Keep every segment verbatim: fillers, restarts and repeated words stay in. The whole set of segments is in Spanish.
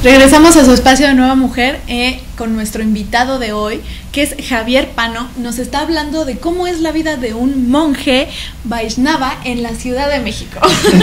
Regresamos a su espacio de Nueva Mujer eh, con nuestro invitado de hoy, que es Javier Pano. Nos está hablando de cómo es la vida de un monje Vaishnava en la Ciudad de México.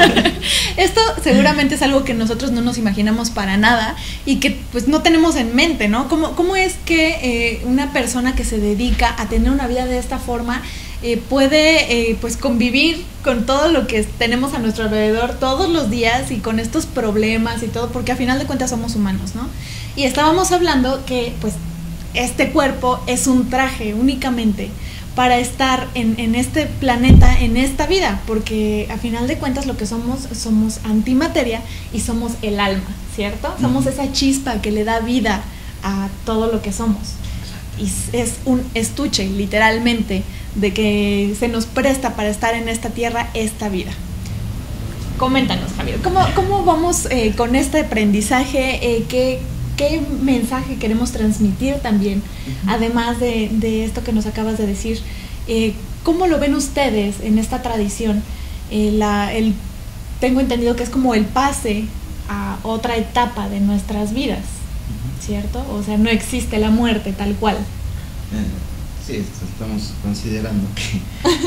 Esto seguramente es algo que nosotros no nos imaginamos para nada y que pues no tenemos en mente, ¿no? ¿Cómo, cómo es que eh, una persona que se dedica a tener una vida de esta forma Eh, puede eh, pues convivir con todo lo que tenemos a nuestro alrededor todos los días y con estos problemas y todo, porque a final de cuentas somos humanos, ¿no? Y estábamos hablando que pues este cuerpo es un traje únicamente para estar en, en este planeta, en esta vida, porque a final de cuentas lo que somos, somos antimateria y somos el alma, ¿cierto? Uh-huh. Somos esa chispa que le da vida a todo lo que somos. Y es un estuche, literalmente, de que se nos presta para estar en esta tierra, esta vida. Coméntanos, Javier, ¿cómo, cómo vamos eh, con este aprendizaje? Eh, ¿qué, ¿Qué mensaje queremos transmitir también? Uh-huh. Además de, de esto que nos acabas de decir, eh, ¿cómo lo ven ustedes en esta tradición? Eh, la, el, tengo entendido que es como el pase a otra etapa de nuestras vidas, ¿cierto? O sea, no existe la muerte tal cual. Eh, sí, estamos considerando que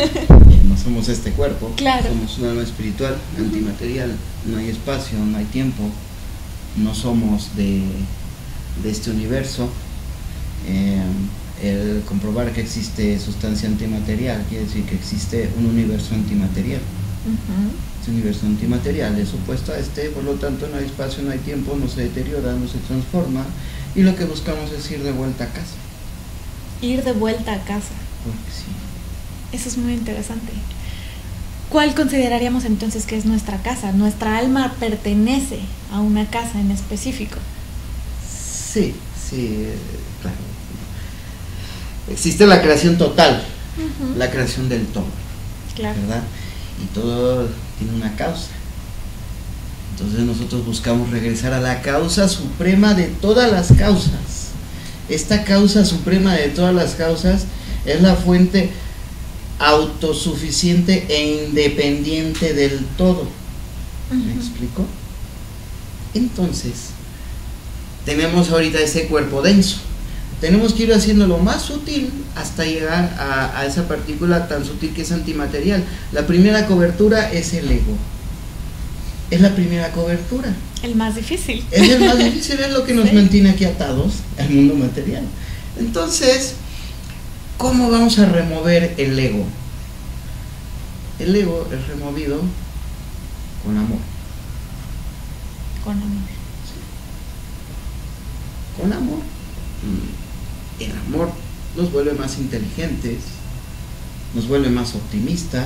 no somos este cuerpo, claro. Somos un alma espiritual, antimaterial, no hay espacio, no hay tiempo, no somos de, de este universo. Eh, el comprobar que existe sustancia antimaterial quiere decir que existe un universo antimaterial. Uh-huh. Este universo antimaterial es opuesto a este, por lo tanto no hay espacio, no hay tiempo, no se deteriora, no se transforma, y lo que buscamos es ir de vuelta a casa. Ir de vuelta a casa. Porque sí. Eso es muy interesante. ¿Cuál consideraríamos entonces que es nuestra casa? ¿Nuestra alma pertenece a una casa en específico? Sí, sí, claro. Existe la creación total, uh-huh. La creación del todo, claro. ¿Verdad? Y todo tiene una causa. Entonces nosotros buscamos regresar a la causa suprema de todas las causas. Esta causa suprema de todas las causas es la fuente autosuficiente e independiente del todo. ¿Me uh-huh. explico? Entonces, tenemos ahorita ese cuerpo denso. Tenemos que ir haciéndolo más sutil hasta llegar a, a esa partícula tan sutil que es antimaterial. La primera cobertura es el ego. Es la primera cobertura. El más difícil. Es el más difícil, es lo que nos sí. mantiene aquí atados al mundo material. Entonces, ¿cómo vamos a remover el ego? El ego es removido con amor. Con amor. Sí. Con amor. El amor nos vuelve más inteligentes, nos vuelve más optimistas,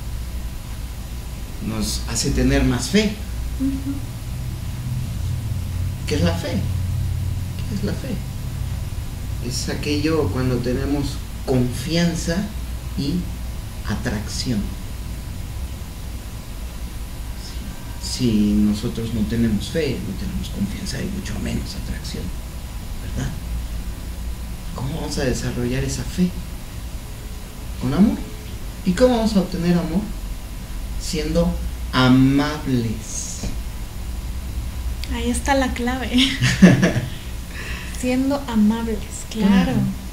nos hace tener más fe. Uh-huh. ¿Qué es la fe? ¿Qué es la fe? Es aquello cuando tenemos confianza y atracción. Si, si nosotros no tenemos fe, no tenemos confianza y mucho menos atracción, ¿verdad? ¿Cómo vamos a desarrollar esa fe? Con amor. ¿Y cómo vamos a obtener amor? Siendo amables. Ahí está la clave. Siendo amables, claro.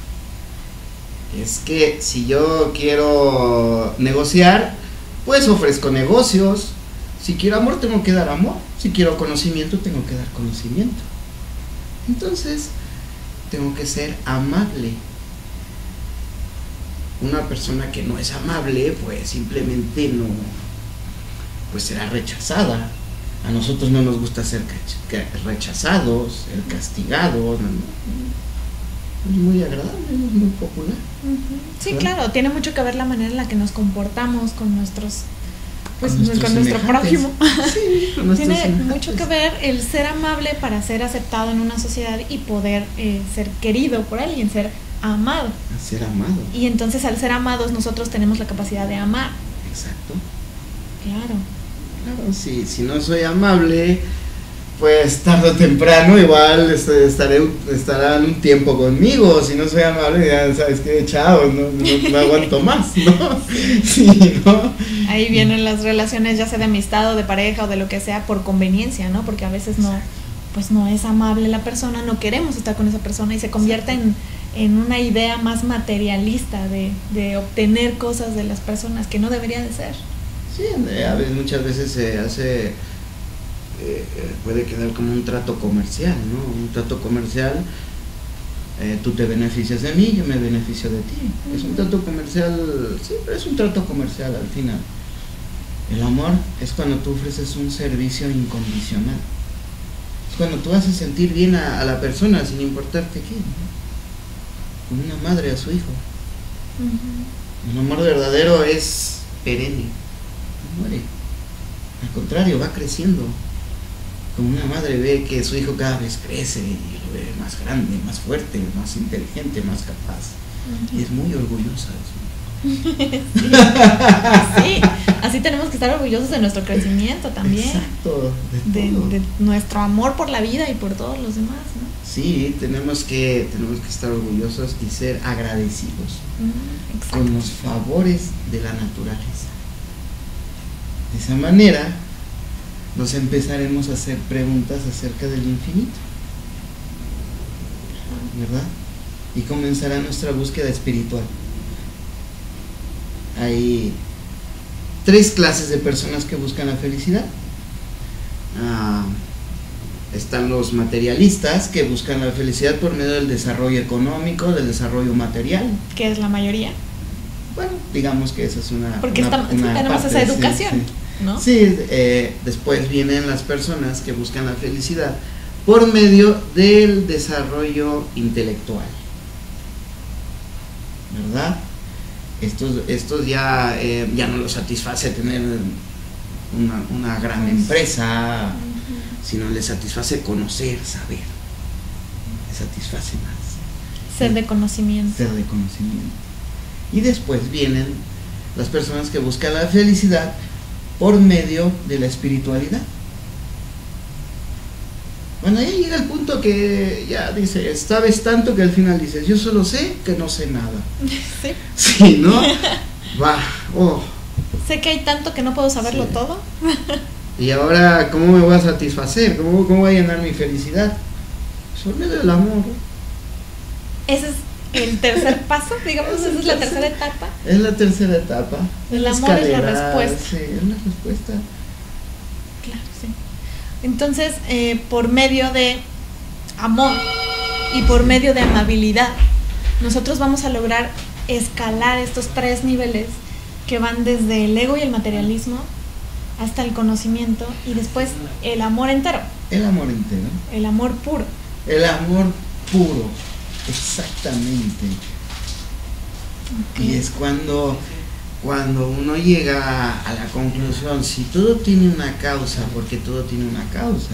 Es que si yo quiero negociar, pues ofrezco negocios. Si quiero amor, tengo que dar amor. Si quiero conocimiento, tengo que dar conocimiento. Entonces, tengo que ser amable. Una persona que no es amable, pues simplemente no, pues será rechazada. A nosotros no nos gusta ser rechazados, ser castigados, no, no. Es muy agradable, es muy popular. Uh-huh. Sí, ¿verdad? Claro, tiene mucho que ver la manera en la que nos comportamos con nuestros, pues con, con nuestro prójimo. Sí, con tiene mucho que ver el ser amable para ser aceptado en una sociedad y poder eh, ser querido por alguien, ser amado. Ser amado. Y entonces al ser amados nosotros tenemos la capacidad de amar. Exacto. Claro. Claro, si, si no soy amable, pues tarde o temprano igual estaré, estarán un tiempo conmigo. Si no soy amable, ya sabes que chao, no, no, no aguanto más, ¿no? Sí, ¿no? Ahí vienen las relaciones ya sea de amistad o de pareja o de lo que sea por conveniencia, ¿no? Porque a veces no, pues no es amable la persona, no queremos estar con esa persona y se convierte en, en una idea más materialista de, de obtener cosas de las personas que no debería de ser. Sí, a veces, muchas veces se hace, eh, puede quedar como un trato comercial, ¿no? Un trato comercial, eh, tú te beneficias de mí, yo me beneficio de ti. Uh-huh. Es un trato comercial, sí, pero es un trato comercial al final. El amor es cuando tú ofreces un servicio incondicional. Es cuando tú haces sentir bien a, a la persona sin importarte qué, ¿no? Como una madre a su hijo. Uh-huh. El amor verdadero es perenne, no muere. Al contrario, va creciendo. Como una madre ve que su hijo cada vez crece y lo ve más grande, más fuerte, más inteligente, más capaz. Uh-huh. Y es muy orgullosa de eso. Sí. Sí, así tenemos que estar orgullosos de nuestro crecimiento también. Exacto, de, de, todo. de nuestro amor por la vida y por todos los demás, ¿no? Sí, tenemos que, tenemos que estar orgullosos y ser agradecidos mm, con los favores de la naturaleza. De esa manera nos empezaremos a hacer preguntas acerca del infinito, ¿verdad? Y comenzará nuestra búsqueda espiritual. Hay tres clases de personas que buscan la felicidad. Ah, están los materialistas, que buscan la felicidad por medio del desarrollo económico, del desarrollo material. Que es la mayoría. Bueno, digamos que esa es una... Porque una, estamos, una tenemos parte, esa educación, sí, sí. ¿no? Sí, eh, después vienen las personas que buscan la felicidad por medio del desarrollo intelectual, ¿verdad? Estos, estos ya, eh, ya no los satisface tener una, una gran empresa, uh-huh. sino les satisface conocer, saber. Les satisface más. Ser de conocimiento. Ser de conocimiento. Y después vienen las personas que buscan la felicidad por medio de la espiritualidad. Bueno, ahí llega el punto que ya dice, sabes tanto que al final dices, yo solo sé que no sé nada. Sí. Sí, ¿no? Va, oh. Sé que hay tanto que no puedo saberlo sí. todo. Y ahora, ¿cómo me voy a satisfacer? ¿Cómo, cómo voy a llenar mi felicidad? Por medio del amor. Ese es el tercer paso, digamos, esa es la tercera etapa. Es la tercera etapa. El amor es la respuesta. Sí, es la respuesta. Claro, sí. Entonces, eh, por medio de amor y por medio de amabilidad, nosotros vamos a lograr escalar estos tres niveles que van desde el ego y el materialismo hasta el conocimiento y después el amor entero. El amor entero. El amor puro. El amor puro, exactamente. Okay. Y es cuando... Cuando uno llega a la conclusión, si todo tiene una causa, porque todo tiene una causa,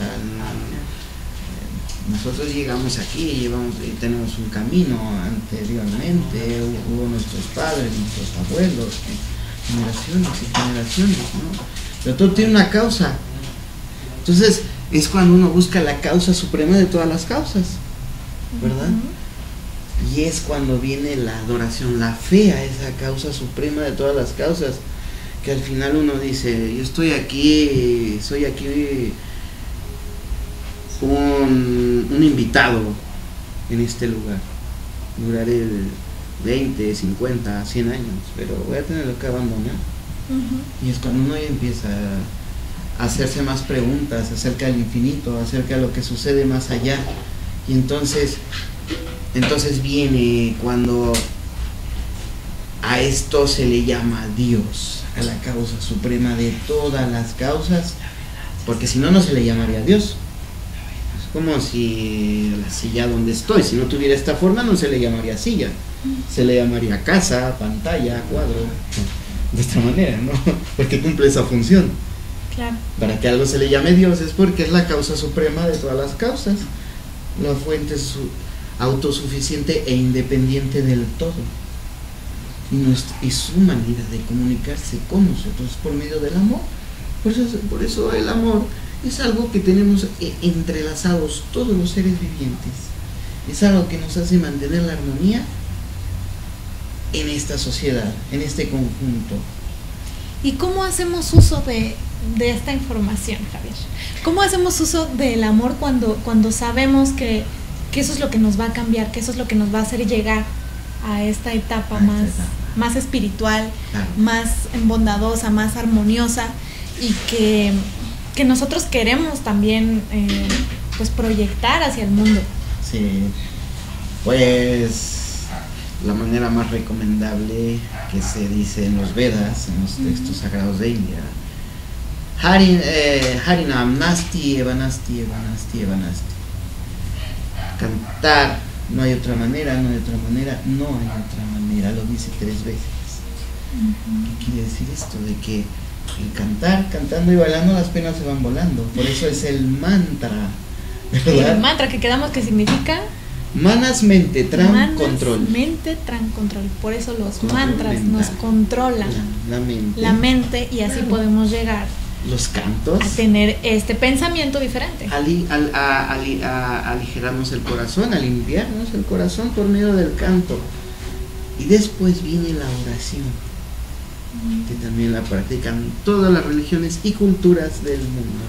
nosotros llegamos aquí, llevamos, tenemos un camino anteriormente, hubo nuestros padres, nuestros abuelos, generaciones y generaciones, ¿no? Pero todo tiene una causa. Entonces es cuando uno busca la causa suprema de todas las causas, ¿verdad? Uh-huh. Y es cuando viene la adoración, la fe a esa causa suprema de todas las causas, que al final uno dice, yo estoy aquí, soy aquí un, un invitado en este lugar, duraré veinte, cincuenta, cien años, pero voy a tener que abandonar. Uh-huh. Y es cuando uno ya empieza a hacerse más preguntas acerca del infinito, acerca de lo que sucede más allá, y entonces... Entonces viene cuando a esto se le llama Dios, a la causa suprema de todas las causas, porque si no, no se le llamaría Dios. Es como si la silla donde estoy, si no tuviera esta forma, no se le llamaría silla, se le llamaría casa, pantalla, cuadro, de esta manera, ¿no? Porque cumple esa función. Claro. Para que algo se le llame Dios es porque es la causa suprema de todas las causas, la fuente su autosuficiente e independiente del todo, y, nuestra, y su manera de comunicarse con nosotros por medio del amor. Por eso, por eso el amor es algo que tenemos entrelazados todos los seres vivientes, es algo que nos hace mantener la armonía en esta sociedad, en este conjunto. ¿Y cómo hacemos uso de, de esta información, Javier? ¿Cómo hacemos uso del amor cuando, cuando sabemos que, que eso es lo que nos va a cambiar, que eso es lo que nos va a hacer llegar a esta etapa, a esta más, etapa. más espiritual, claro. más bondadosa, más armoniosa, y que, que nosotros queremos también eh, pues proyectar hacia el mundo? Sí, pues la manera más recomendable que se dice en los Vedas, en los textos uh-huh. sagrados de India, Harin, eh, Harinam Nasti Evanasti Evanasti Evanasti. Cantar, no hay otra manera, no hay otra manera, no hay otra manera, lo dice tres veces. Uh-huh. ¿Qué quiere decir esto? De que el cantar, cantando y bailando, las penas se van volando. Por eso es el mantra, ¿verdad? El mantra que quedamos que significa Manas mente, tran Manas, control. Mente, tran control. Por eso los control mental. mantras nos controlan la, la, mente. la mente, y así claro. podemos llegar los cantos a tener este pensamiento diferente. Ali, al, a, ali, a, aligerarnos el corazón, a limpiarnos el corazón por medio del canto. Y después viene la oración, mm. que también la practican todas las religiones y culturas del mundo.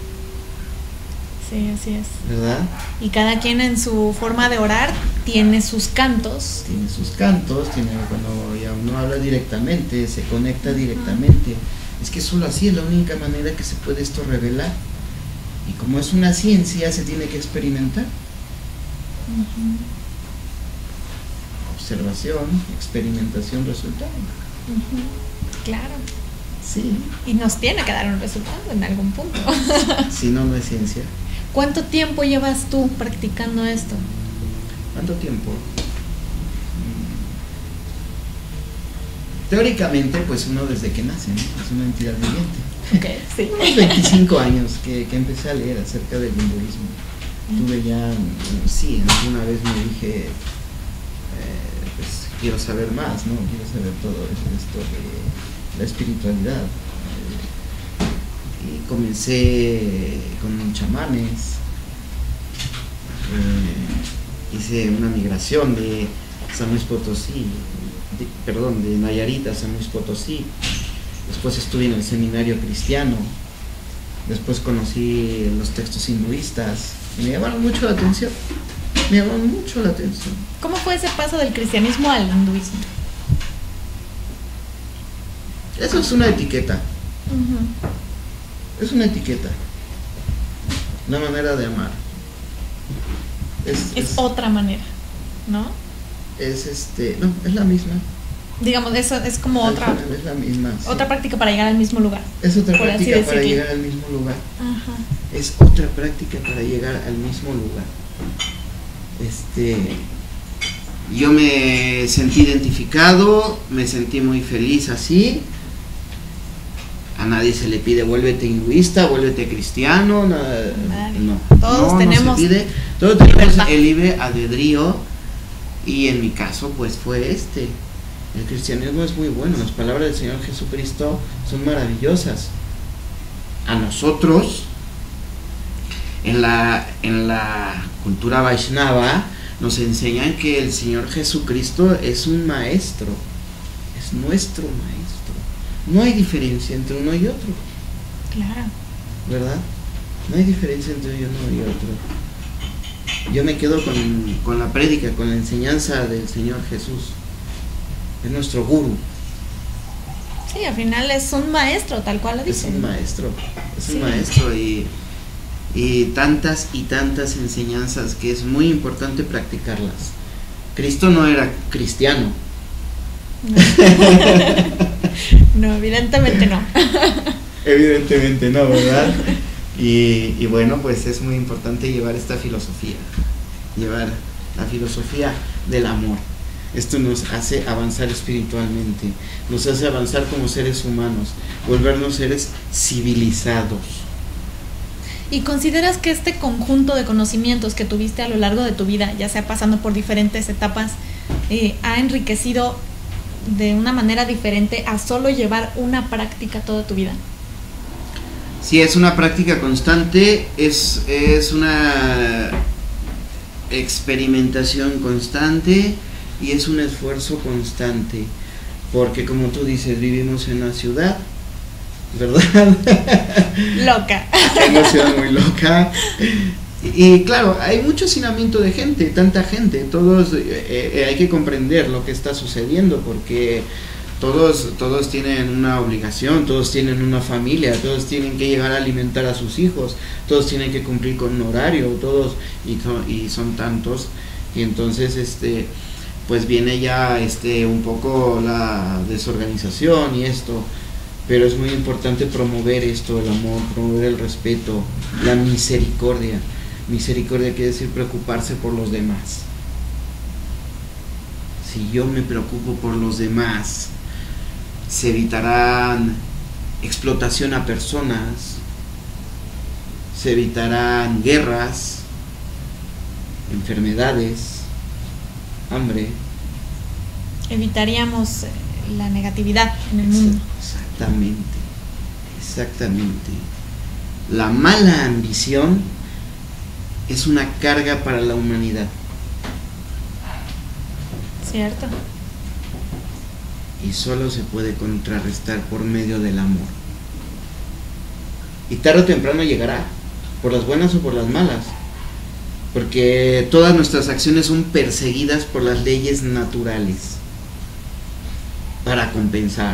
Sí, así es. ¿Verdad? Y cada quien en su forma de orar tiene sus cantos. Tiene sus cantos, tiene, cuando ya uno habla directamente, se conecta directamente. Uh-huh. Es que solo así es la única manera que se puede esto revelar. Y como es una ciencia, se tiene que experimentar. Uh-huh. Observación, experimentación, resultado. Uh-huh. Claro. Sí. Y nos tiene que dar un resultado en algún punto. Si no, no es ciencia. ¿Cuánto tiempo llevas tú practicando esto? ¿Cuánto tiempo? Teóricamente, pues uno desde que nace, ¿no? Es una entidad viviente. Okay, sí. Unos veinticinco años que, que empecé a leer acerca del hinduismo. Mm. Tuve ya, sí, alguna vez me dije, eh, pues quiero saber más, ¿no? Quiero saber todo esto de la espiritualidad. Y comencé con chamanes, eh, hice una migración de San Luis Potosí, de, perdón, de Nayarit a San Luis Potosí. Después estuve en el seminario cristiano, después conocí los textos hinduistas y me llamaron mucho la atención, me llamaron mucho la atención. ¿Cómo fue ese paso del cristianismo al hinduismo? Eso es una etiqueta. Uh-huh. Es una etiqueta, una manera de amar. Es, es, es otra manera, ¿no? Es este, no, es la misma. Digamos, eso es como al otra. Final es la misma. Otra sí. práctica para llegar al mismo lugar. Es otra práctica para llegar al mismo lugar. Ajá. Es otra práctica para llegar al mismo lugar. Este, yo me sentí identificado, me sentí muy feliz así. A nadie se le pide vuélvete hinduista, vuélvete cristiano, nada, no. Todos no, tenemos, no se pide, todos tenemos el libre albedrío, y en mi caso pues fue este. El cristianismo es muy bueno, las palabras del Señor Jesucristo son maravillosas. A nosotros, en la, en la cultura Vaishnava, nos enseñan que el Señor Jesucristo es un maestro, es nuestro maestro. No hay diferencia entre uno y otro. Claro. ¿Verdad? No hay diferencia entre uno y otro. Yo me quedo con, con la prédica, con la enseñanza del Señor Jesús. Es nuestro gurú. Sí, al final es un maestro, tal cual lo dice. Es un maestro, es sí. un maestro y, y tantas y tantas enseñanzas que es muy importante practicarlas. Cristo no era cristiano. No, no evidentemente no. Evidentemente no, ¿verdad? Y, y bueno, pues es muy importante llevar esta filosofía, llevar la filosofía del amor. Esto nos hace avanzar espiritualmente, nos hace avanzar como seres humanos, volvernos seres civilizados. ¿Y consideras que este conjunto de conocimientos que tuviste a lo largo de tu vida, ya sea pasando por diferentes etapas, eh, ha enriquecido de una manera diferente a solo llevar una práctica toda tu vida? Sí, es una práctica constante, es, es una experimentación constante y es un esfuerzo constante, porque como tú dices, vivimos en una ciudad ¿verdad? Loca. Una ciudad muy loca. Y, y claro, hay mucho hacinamiento de gente, tanta gente, todos, eh, eh, hay que comprender lo que está sucediendo, porque todos, todos tienen una obligación, todos tienen una familia, todos tienen que llegar a alimentar a sus hijos, todos tienen que cumplir con un horario, todos, y, y son tantos, y entonces este pues viene ya este un poco la desorganización y esto, pero es muy importante promover esto, el amor, promover el respeto, la misericordia. Misericordia quiere decir preocuparse por los demás. Si yo me preocupo por los demás, se evitarán explotación a personas, se evitarán guerras, enfermedades, hambre. Evitaríamos la negatividad en el mundo. Exactamente, exactamente. La mala ambición es una carga para la humanidad. Cierto. Y solo se puede contrarrestar por medio del amor. Y tarde o temprano llegará, por las buenas o por las malas. Porque todas nuestras acciones son perseguidas por las leyes naturales para compensar.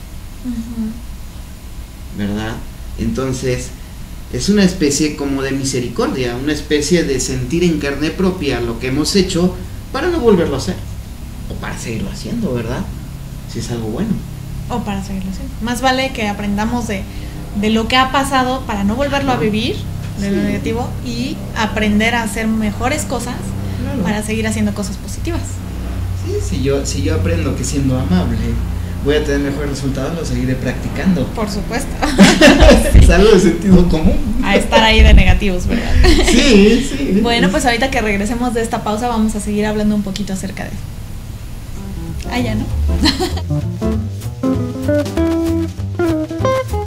Uh-huh. ¿Verdad? Entonces, es una especie como de misericordia, una especie de sentir en carne propia lo que hemos hecho para no volverlo a hacer. O para seguirlo haciendo, ¿verdad? Si es algo bueno. O para seguirlo haciendo. Más vale que aprendamos de, de lo que ha pasado para no volverlo a vivir, de sí. lo negativo, y aprender a hacer mejores cosas, claro. para seguir haciendo cosas positivas. Sí, si yo, si yo aprendo que siendo amable voy a tener mejores resultados, lo seguiré practicando. Por supuesto. Es algo de sentido común. A estar ahí de negativos, ¿verdad? Sí, sí. Bueno, pues ahorita que regresemos de esta pausa vamos a seguir hablando un poquito acerca de eso. Ah, ya, ¿no?